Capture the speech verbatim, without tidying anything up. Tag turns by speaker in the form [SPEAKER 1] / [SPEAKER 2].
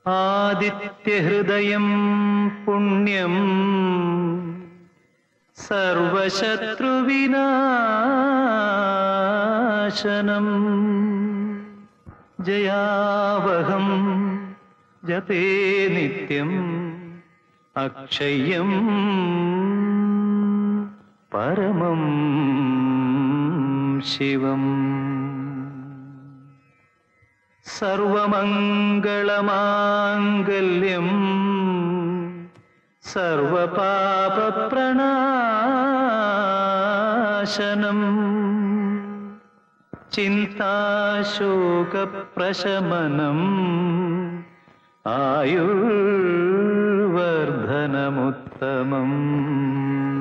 [SPEAKER 1] ആദിത്യഹൃദയം പുണ്യം സർവശത്രുവിനാശനം ജയാവഹം ജപേ നിത്യം അക്ഷയം പരമം ശിവം സർവമംഗളമാംഗല്യം സർവപാപപ്രണാശനം ചിന്താശോകപ്രശമനം ആയുർവർദ്ധനമുത്തമം